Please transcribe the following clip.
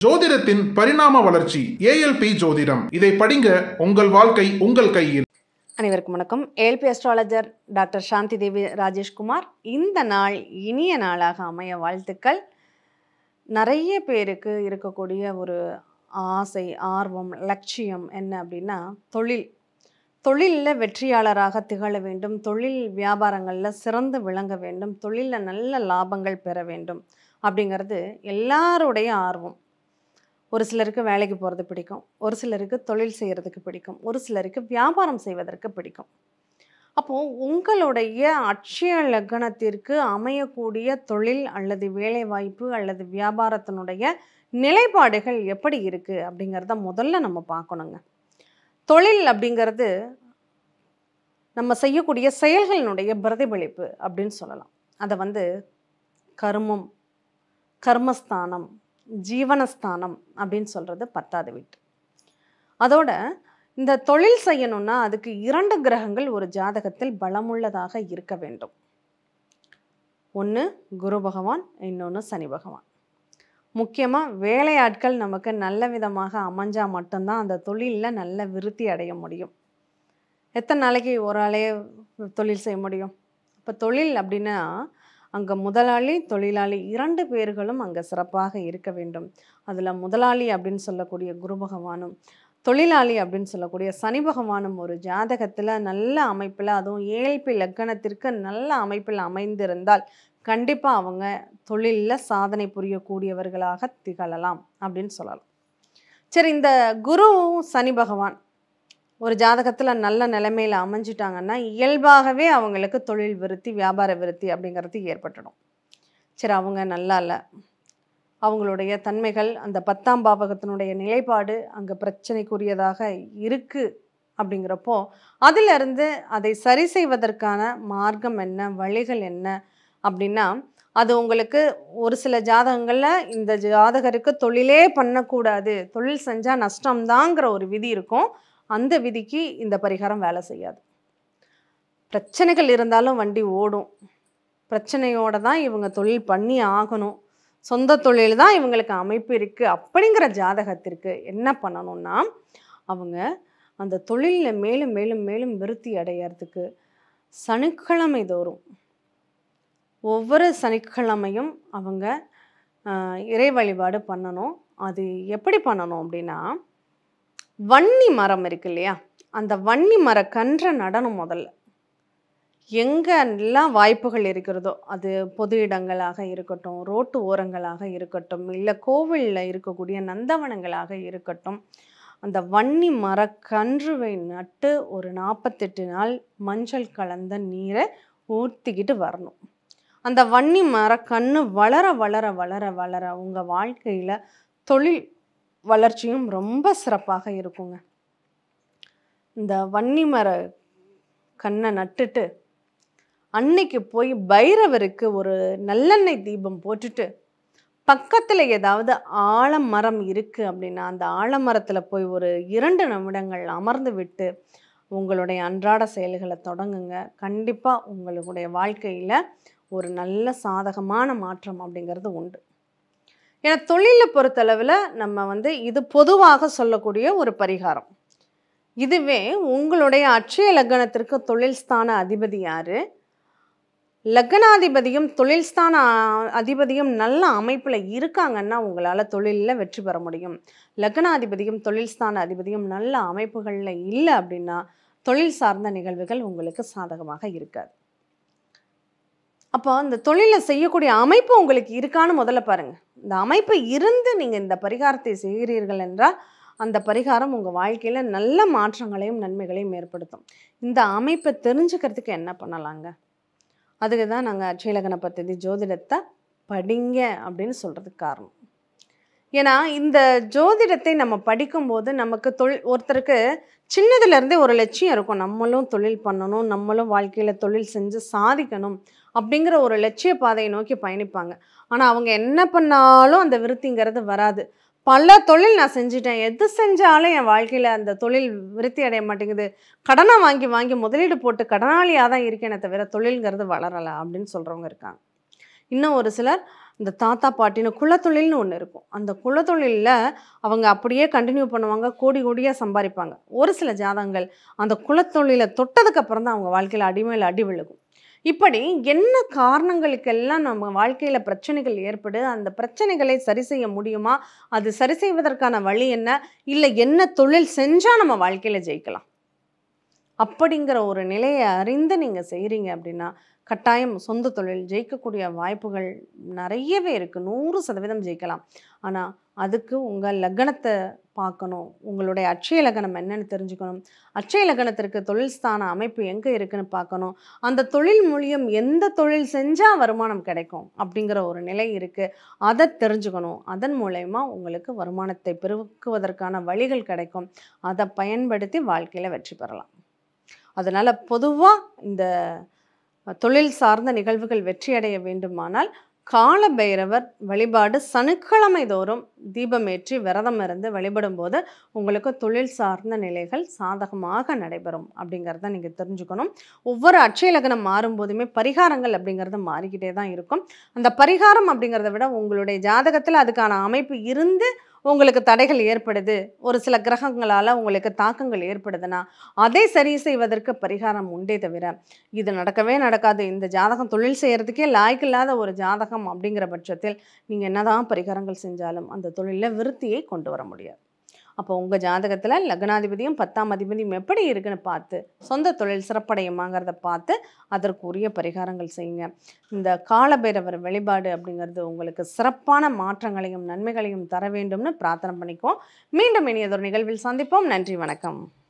ஜோதிடத்தின் பரிணாம வளர்ச்சி ஏஎல்பி ஜோதிடம். இதை படிங்க, உங்கள் வாழ்க்கை உங்கள் கையில். அனைவருக்கும் வணக்கம். ALP astrologer doctor Shanthi Devi Rajeshkumar. இந்த நாள் இனிய நாளாக அமைய வாழ்த்துக்கள். நிறைய பேருக்கு இருக்கக்கூடிய ஒரு ஆசை, ஆர்வம், லட்சியம் என்ன அப்படின்னா தொழிலில் வெற்றியாளராக திகழ வேண்டும், தொழில் வியாபாரங்களில் சிறந்து விளங்க வேண்டும், தொழிலில் நல்ல லாபங்கள் பெற வேண்டும் அப்படிங்கிறது எல்லாருடைய ஆர்வம். ஒரு சிலருக்கு வேலைக்கு போகிறது பிடிக்கும், ஒரு சிலருக்கு தொழில் செய்கிறதுக்கு பிடிக்கும், ஒரு சிலருக்கு வியாபாரம் செய்வதற்கு பிடிக்கும். அப்போது உங்களுடைய அட்சய லக்னத்திற்கு அமையக்கூடிய தொழில் அல்லது வேலைவாய்ப்பு அல்லது வியாபாரத்தினுடைய நிலைப்பாடுகள் எப்படி இருக்குது அப்படிங்கிறத முதல்ல நம்ம பார்க்கணுங்க. தொழில் அப்படிங்கிறது நம்ம செய்யக்கூடிய செயல்களினுடைய பிரதிபலிப்பு அப்படின்னு சொல்லலாம். அதை கர்மம், கர்மஸ்தானம், ஜீவனஸ்தானம் அப்படின்னு சொல்கிறது 10வது வீட்டு. அதோட இந்த தொழில் செய்யணும்னா அதுக்கு 2 கிரகங்கள் ஒரு ஜாதகத்தில் பலமுள்ளதாக இருக்க வேண்டும். ஒன்று குரு பகவான், இன்னொன்று சனி பகவான். முக்கியமாக வேலையாட்கள் நமக்கு நல்ல விதமாக அமைஞ்சால் மட்டும்தான் அந்த தொழிலில் நல்ல விருத்தி அடைய முடியும். எத்தனை நாளைக்கு ஒரு ஆளே தொழில் செய்ய முடியும்? இப்போ தொழில் அப்படின்னா அங்கே முதலாளி, தொழிலாளி 2 பேர்களும் அங்கே சிறப்பாக இருக்க வேண்டும். அதில் முதலாளி அப்படின்னு சொல்லக்கூடிய குரு பகவானும், தொழிலாளி அப்படின்னு சொல்லக்கூடிய சனி பகவானும் ஒரு ஜாதகத்தில் நல்ல அமைப்பில், அதுவும் ஏஎல்பி லக்னத்திற்கு நல்ல அமைப்பில் அமைந்திருந்தால் கண்டிப்பாக அவங்க தொழிலில் சாதனை புரியக்கூடியவர்களாக திகழலாம் அப்படின்னு சொல்லலாம். சரி, இந்த குரு சனி பகவான் ஒரு ஜாதகத்தில் நல்ல நிலைமையில் அமைஞ்சிட்டாங்கன்னா இயல்பாகவே அவங்களுக்கு தொழில் விருத்தி, வியாபார விருத்தி அப்படிங்கிறது ஏற்பட்டுடும். சரி, அவங்க நல்லா இல்லை, அவங்களுடைய தன்மைகள், அந்த 10ஆம் பாவகத்தினுடைய நிலைப்பாடு அங்கே பிரச்சனைக்குரியதாக இருக்குது அப்படிங்கிறப்போ அதிலிருந்து அதை சரி செய்வதற்கான மார்க்கம் என்ன, வழிகள் என்ன அப்படின்னா, அது உங்களுக்கு ஒரு சில ஜாதகங்களில் இந்த ஜாதகருக்கு தொழிலே பண்ணக்கூடாது, தொழில் செஞ்சால் நஷ்டம்தாங்கிற ஒரு விதி இருக்கும். அந்த விதிக்கு இந்த பரிகாரம் வேலை செய்யாது. பிரச்சனைகள் இருந்தாலும் வண்டி ஓடும், பிரச்சனையோடு தான் இவங்க தொழில் பண்ணி ஆகணும், சொந்த தொழில் தான் இவங்களுக்கு அமைப்பு இருக்குது அப்படிங்கிற ஜாதகத்திற்கு என்ன பண்ணணும்னா, அவங்க அந்த தொழிலில் மேலும் மேலும் மேலும் விருத்தி அடையிறதுக்கு சனிக்கிழமை தோறும் ஒவ்வொரு சனிக்கிழமையும் அவங்க இறை வழிபாடு பண்ணணும். அது எப்படி பண்ணணும் அப்படின்னா, வன்னி மரம் இருக்கு இல்லையா, அந்த வன்னி மர கன்றை நடனம். முதல்ல எங்கெல்லாம் வாய்ப்புகள் இருக்கிறதோ, அது பொது இடங்களாக இருக்கட்டும், ரோட்டு ஓரங்களாக இருக்கட்டும், இல்லை கோவிலில் இருக்கக்கூடிய நந்தவனங்களாக இருக்கட்டும், அந்த வன்னி மரக்கன்றுவை நட்டு ஒரு 48 நாள் மஞ்சள் கலந்த நீரை ஊற்றிக்கிட்டு வரணும். அந்த வன்னி மரக்கன்று வளர வளர வளர வளர உங்கள் வாழ்க்கையில் தொழில் வளர்ச்சியும் ரொம்ப சிறப்பாக இருக்குங்க. இந்த வன்னி மர கண்ணை நட்டுட்டு அன்னைக்கு போய் பைரவருக்கு ஒரு நல்லெண்ணெய் தீபம் போட்டுட்டு, பக்கத்தில் ஏதாவது ஆலமரம் இருக்குது அப்படின்னா அந்த ஆலமரத்தில் போய் ஒரு 2 நிமிடங்கள் அமர்ந்து விட்டு உங்களுடைய அன்றாட செயல்களை தொடங்குங்க. கண்டிப்பாக உங்களுடைய வாழ்க்கையில் ஒரு நல்ல சாதகமான மாற்றம் அப்படிங்கிறது உண்டு. ஏன்னா தொழிலை பொறுத்தளவில் நம்ம இது பொதுவாக சொல்லக்கூடிய ஒரு பரிகாரம். இதுவே உங்களுடைய அட்சய லக்னத்திற்கு தொழில் ஸ்தான அதிபதி யார், லக்னாதிபதியும் தொழில் ஸ்தான அதிபதியும் நல்ல அமைப்பில் இருக்காங்கன்னா உங்களால் தொழிலில் வெற்றி பெற முடியும். லக்னாதிபதியும் தொழில் ஸ்தான அதிபதியும் நல்ல அமைப்புகளில் இல்லை அப்படின்னா தொழில் சார்ந்த நிகழ்வுகள் உங்களுக்கு சாதகமாக இருக்காது. அப்போ அந்த தொழிலை செய்யக்கூடிய அமைப்பு உங்களுக்கு இருக்கான்னு முதல்ல பாருங்கள். இந்த அமைப்பு இருந்து நீங்கள் இந்த பரிகாரத்தை செய்கிறீர்கள் என்றால் அந்த பரிகாரம் உங்கள் வாழ்க்கையில் நல்ல மாற்றங்களையும் நன்மைகளையும் ஏற்படுத்தும். இந்த அமைப்பை தெரிஞ்சுக்கிறதுக்கு என்ன பண்ணலாங்க? அதுக்கு தான் நாங்கள் அட்சய லக்ன பத்ததி ஜோதிடத்தை படிங்க அப்படின்னு சொல்கிறதுக்கு காரணம். ஏன்னா இந்த ஜோதிடத்தை நம்ம படிக்கும்போது நமக்கு ஒருத்தருக்கு சின்னதுலேருந்தே ஒரு லட்சியம் இருக்கும், நம்மளும் தொழில் பண்ணணும், நம்மளும் வாழ்க்கையில் தொழில் செஞ்சு சாதிக்கணும் அப்படிங்கிற ஒரு லட்சிய பாதையை நோக்கி பயணிப்பாங்க. ஆனால் அவங்க என்ன பண்ணாலும் அந்த விருத்திங்கிறது வராது. பல தொழில் நான் செஞ்சிட்டேன், எது செஞ்சாலும் என் வாழ்க்கையில் அந்த தொழில் விருத்தி அடைய மாட்டேங்குது, கடனை வாங்கி வாங்கி முதலீடு போட்டு கடனாளியாக தான் இருக்கேனே தவிர தொழில்ங்கிறது வளரலை அப்படின்னு சொல்கிறவங்க இருக்காங்க. இன்னும் ஒரு சிலர் இந்த தாத்தா பாட்டின்னு குலத்தொழில்னு ஒன்று இருக்கும். அந்த குலத்தொழிலில் அவங்க அப்படியே கண்டினியூ பண்ணுவாங்க, கோடி கோடியாக சம்பாதிப்பாங்க. ஒரு சில ஜாதகங்கள் அந்த குலத்தொழிலை தொட்டதுக்கப்புறம் தான் அவங்க வாழ்க்கையில் அடி மேல் அடி விழுகும். இப்படி என்ன காரணங்களுக்கெல்லாம் நம்ம வாழ்க்கையில் பிரச்சனைகள் ஏற்படுது, அந்த பிரச்சனைகளை சரி செய்ய முடியுமா, அது சரி செய்வதற்கான வழி என்ன, இல்லை என்ன தொழில் செஞ்சால் நம்ம வாழ்க்கையில் ஜெயிக்கலாம் அப்படிங்கிற ஒரு நிலையை அறிந்து நீங்கள் செய்கிறீங்க அப்படின்னா கட்டாயம் சொந்த தொழில் ஜெயிக்கக்கூடிய வாய்ப்புகள் நிறையவே இருக்குது. 100% ஜெயிக்கலாம். ஆனால் அதுக்கு உங்கள் லக்னத்தை பார்க்கணும், உங்களுடைய அட்சய லக்னம் என்னன்னு தெரிஞ்சுக்கணும், அட்சய லக்னத்திற்கு தொழில் ஸ்தான அமைப்பு எங்கே இருக்குன்னு பார்க்கணும், அந்த தொழில் மூலியம் எந்த தொழில் செஞ்சால் வருமானம் கிடைக்கும் அப்படிங்கிற ஒரு நிலை இருக்குது, அதை தெரிஞ்சுக்கணும். அதன் மூலயமா உங்களுக்கு வருமானத்தை பெருக்குவதற்கான வழிகள் கிடைக்கும். அதை பயன்படுத்தி வாழ்க்கையில் வெற்றி பெறலாம். அதனால் பொதுவாக இந்த தொழில் சார்ந்த நிகழ்வுகள் வெற்றியடைய வேண்டுமானால் கால பைரவர் வழிபாடு சனிக்கிழமை தோறும் தீபமேற்றி விரதம் இருந்து வழிபடும் போது உங்களுக்கு தொழில் சார்ந்த நிலைகள் சாதகமாக நடைபெறும் அப்படிங்கிறத நீங்கள் தெரிஞ்சுக்கணும். ஒவ்வொரு அட்சய லக்னம் மாறும்போதுமே பரிகாரங்கள் அப்படிங்கிறது மாறிக்கிட்டே தான் இருக்கும். அந்த பரிகாரம் அப்படிங்கிறத விட உங்களுடைய ஜாதகத்தில் அதுக்கான அமைப்பு இருந்து உங்களுக்கு தடைகள் ஏற்படுது, ஒரு சில கிரகங்களால் உங்களுக்கு தாக்கங்கள் ஏற்படுதுன்னா அதை சரி செய்வதற்கு பரிகாரம் உண்டே தவிர இது நடக்கவே நடக்காது, இந்த ஜாதகம் தொழில் செய்கிறதுக்கே லாய்க்கில்லாத ஒரு ஜாதகம் அப்படிங்கிற பட்சத்தில் நீங்கள் என்னதான் பரிகாரங்கள் செஞ்சாலும் அந்த தொழிலில் விருத்தியை கொண்டு வர முடியாது. அப்போ உங்கள் ஜாதகத்தில் லக்னாதிபதியும் 10ஆம் அதிபதியும் எப்படி இருக்குன்னு பார்த்து சொந்த தொழில் சிறப்படையுமாங்கிறத பார்த்து அதற்குரிய பரிகாரங்கள் செய்யுங்க. இந்த காலபைரவர் வழிபாடு அப்படிங்கிறது உங்களுக்கு சிறப்பான மாற்றங்களையும் நன்மைகளையும் தர வேண்டும்னு பிரார்த்தனை பண்ணிக்குவோம். மீண்டும் இனியதொரு நிகழ்வில் சந்திப்போம். நன்றி, வணக்கம்.